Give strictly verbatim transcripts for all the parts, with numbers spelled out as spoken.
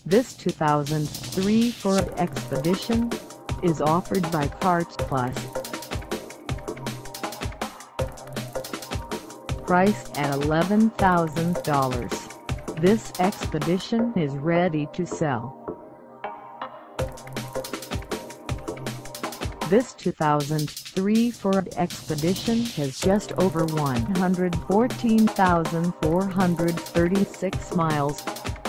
This two thousand three Ford Expedition is offered by Cars Plus. Priced at eleven thousand dollars, this Expedition is ready to sell. This two thousand three Ford Expedition has just over one hundred fourteen thousand four hundred thirty-six miles.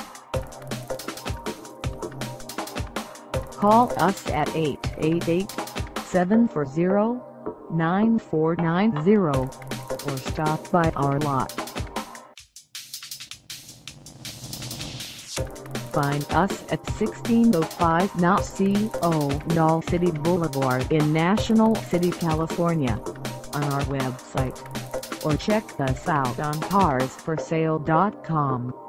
Call us at eight eight eight, seven four zero, nine four nine zero or stop by our lot. Find us at sixteen oh five National City Boulevard in National City, California, on our website, or check us out on cars for sale dot com.